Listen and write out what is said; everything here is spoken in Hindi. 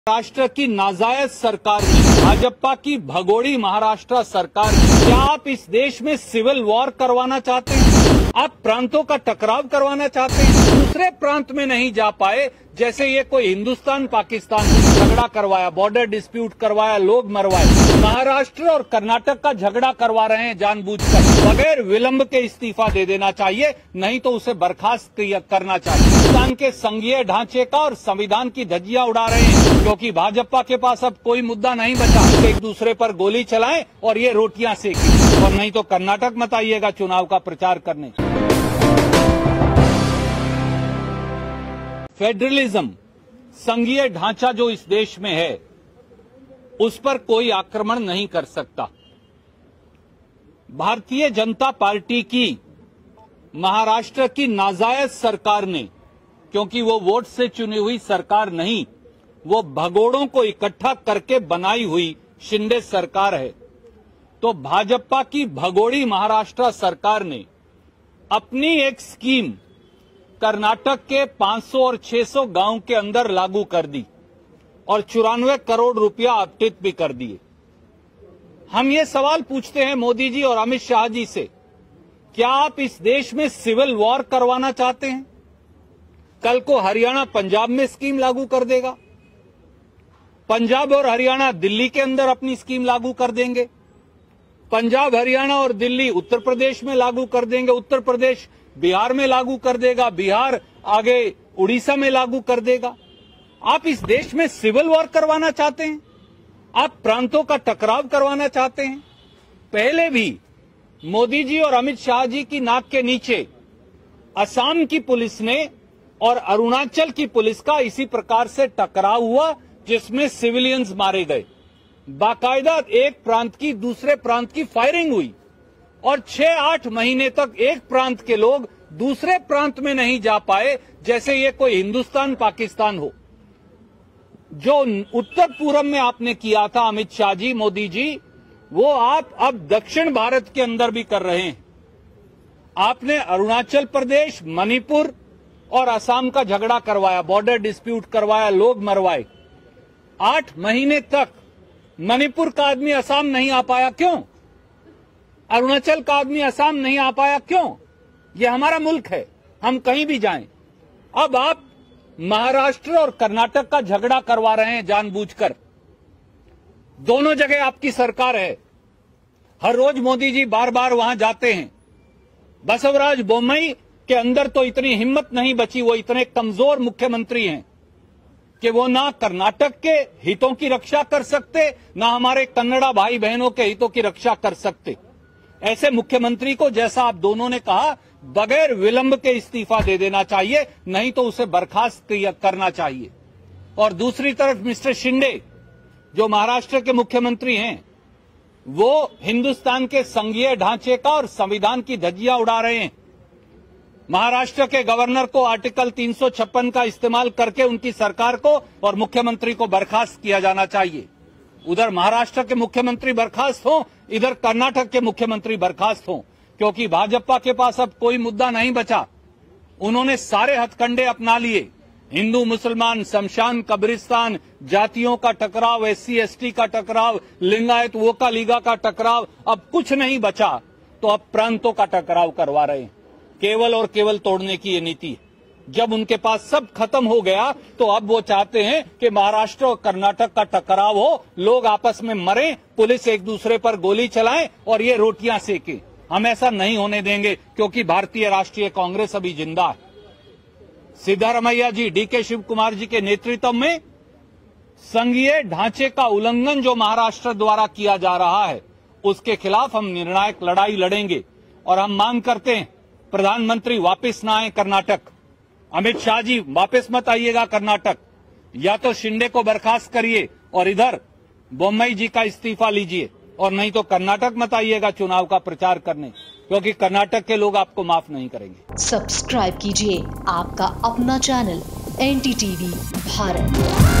महाराष्ट्र की नाजायज सरकार ने, भाजपा की भगोड़ी महाराष्ट्र सरकार ने, क्या आप इस देश में सिविल वॉर करवाना चाहते हैं? आप प्रांतों का टकराव करवाना चाहते हैं? दूसरे प्रांत में नहीं जा पाए, जैसे ये कोई हिंदुस्तान पाकिस्तान झगड़ा करवाया, बॉर्डर डिस्प्यूट करवाया, लोग मरवाए। महाराष्ट्र और कर्नाटक का झगड़ा करवा रहे हैं जानबूझकर। बगैर विलंब के इस्तीफा दे देना चाहिए, नहीं तो उसे बर्खास्त करना चाहिए। हिंदुस्तान के संघीय ढांचे का और संविधान की धज्जियां उड़ा रहे हैं, क्योंकि भाजपा के पास अब कोई मुद्दा नहीं बचा। एक दूसरे पर गोली चलाएं और ये रोटियां सेकें, और नहीं तो कर्नाटक मत आइएगा चुनाव का प्रचार करने। फेडरलिज्म, संघीय ढांचा जो इस देश में है, उस पर कोई आक्रमण नहीं कर सकता। भारतीय जनता पार्टी की महाराष्ट्र की नाजायज सरकार ने, क्योंकि वो वोट से चुनी हुई सरकार नहीं, वो भगोड़ों को इकट्ठा करके बनाई हुई शिंदे सरकार है, तो भाजपा की भगोड़ी महाराष्ट्र सरकार ने अपनी एक स्कीम कर्नाटक के 500 और 600 गांव के अंदर लागू कर दी और 94 करोड़ रुपया आवंटित भी कर दिए। हम ये सवाल पूछते हैं मोदी जी और अमित शाह जी से, क्या आप इस देश में सिविल वॉर करवाना चाहते हैं? कल को हरियाणा पंजाब में स्कीम लागू कर देगा, पंजाब और हरियाणा दिल्ली के अंदर अपनी स्कीम लागू कर देंगे, पंजाब हरियाणा और दिल्ली उत्तर प्रदेश में लागू कर देंगे, उत्तर प्रदेश बिहार में लागू कर देगा, बिहार आगे उड़ीसा में लागू कर देगा। आप इस देश में सिविल वॉर करवाना चाहते हैं? आप प्रांतों का टकराव करवाना चाहते हैं? पहले भी मोदी जी और अमित शाह जी की नाक के नीचे असम की पुलिस ने और अरुणाचल की पुलिस का इसी प्रकार से टकराव हुआ, जिसमें सिविलियंस मारे गए। बाकायदा एक प्रांत की दूसरे प्रांत की फायरिंग हुई और 6-8 महीने तक एक प्रांत के लोग दूसरे प्रांत में नहीं जा पाए, जैसे ये कोई हिंदुस्तान पाकिस्तान हो। जो उत्तर पूर्व में आपने किया था अमित शाह जी, मोदी जी, वो आप अब दक्षिण भारत के अंदर भी कर रहे हैं। आपने अरुणाचल प्रदेश, मणिपुर और असम का झगड़ा करवाया, बॉर्डर डिस्प्यूट करवाया, लोग मरवाए। 8 महीने तक मणिपुर का आदमी असम नहीं आ पाया, क्यों? अरुणाचल का आदमी असम नहीं आ पाया, क्यों? ये हमारा मुल्क है, हम कहीं भी जाएं। अब आप महाराष्ट्र और कर्नाटक का झगड़ा करवा रहे हैं जानबूझकर। दोनों जगह आपकी सरकार है, हर रोज मोदी जी बार बार वहां जाते हैं। बसवराज बोम्मई के अंदर तो इतनी हिम्मत नहीं बची, वो इतने कमजोर मुख्यमंत्री हैं कि वो ना कर्नाटक के हितों की रक्षा कर सकते, ना हमारे कन्नड़ा भाई बहनों के हितों की रक्षा कर सकते। ऐसे मुख्यमंत्री को, जैसा आप दोनों ने कहा, बगैर विलंब के इस्तीफा दे देना चाहिए, नहीं तो उसे बर्खास्त करना चाहिए। और दूसरी तरफ मिस्टर शिंदे, जो महाराष्ट्र के मुख्यमंत्री हैं, वो हिंदुस्तान के संघीय ढांचे का और संविधान की धज्जियां उड़ा रहे हैं। महाराष्ट्र के गवर्नर को आर्टिकल 356 का इस्तेमाल करके उनकी सरकार को और मुख्यमंत्री को बर्खास्त किया जाना चाहिए। उधर महाराष्ट्र के मुख्यमंत्री बर्खास्त हों, इधर कर्नाटक के मुख्यमंत्री बर्खास्त हों, क्योंकि भाजपा के पास अब कोई मुद्दा नहीं बचा। उन्होंने सारे हथकंडे अपना लिए, हिंदू मुसलमान, शमशान कब्रिस्तान, जातियों का टकराव, SC ST का टकराव, लिंगायत वोका लीगा का टकराव, अब कुछ नहीं बचा, तो अब प्रांतों का टकराव करवा रहे हैं। केवल और केवल तोड़ने की ये नीति है। जब उनके पास सब खत्म हो गया, तो अब वो चाहते हैं कि महाराष्ट्र और कर्नाटक का टकराव हो, लोग आपस में मरें, पुलिस एक दूसरे पर गोली चलाएं और ये रोटियां सेकें। हम ऐसा नहीं होने देंगे, क्योंकि भारतीय राष्ट्रीय कांग्रेस अभी जिंदा है। सिद्धारमैया जी, DK शिव कुमार जी के नेतृत्व में संघीय ढांचे का उल्लंघन जो महाराष्ट्र द्वारा किया जा रहा है, उसके खिलाफ हम निर्णायक लड़ाई लड़ेंगे। और हम मांग करते हैं, प्रधानमंत्री वापस ना आए कर्नाटक, अमित शाह जी वापस मत आइएगा कर्नाटक, या तो शिंदे को बर्खास्त करिए और इधर बोम्मई जी का इस्तीफा लीजिए, और नहीं तो कर्नाटक मत आइएगा चुनाव का प्रचार करने, क्योंकि कर्नाटक के लोग आपको माफ नहीं करेंगे। सब्सक्राइब कीजिए आपका अपना चैनल NDTV भारत।